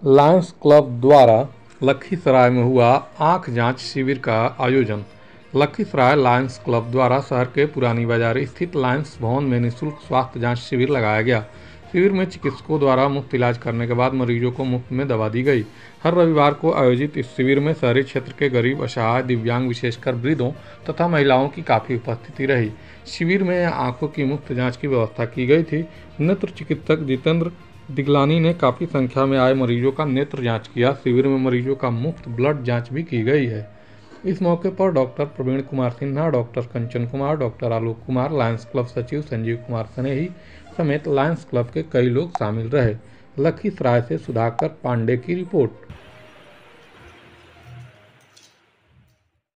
Lions club द्वारा लखीसराय में हुआ आंख जांच शिविर का आयोजन। लखीसराय लायंस क्लब द्वारा शहर के पुरानी बाजार स्थित लायंस भवन में निःशुल्क स्वास्थ्य जांच शिविर लगाया गया। शिविर में चिकित्सकों द्वारा मुफ्त इलाज करने के बाद मरीजों को मुफ्त में दवा दी गई। हर रविवार को आयोजित इस शिविर में शहरी क्षेत्र के गरीब, असहाय, दिव्यांग, विशेषकर वृद्धों तथा महिलाओं की काफ़ी उपस्थिति रही। शिविर में आंखों की मुफ्त जाँच की व्यवस्था की गई थी। नेत्र चिकित्सक जितेंद्र दिगलानी ने काफ़ी संख्या में आए मरीजों का नेत्र जांच किया। शिविर में मरीजों का मुफ्त ब्लड जांच भी की गई है। इस मौके पर doctor Praveen Kumar Sinha, doctor Kanchan Kumar, doctor Alok Kumar, lions club सचिव संजीव कुमार स्नेही समेत लायंस क्लब के कई लोग शामिल रहे। लखीसराय से सुधाकर पांडे की रिपोर्ट।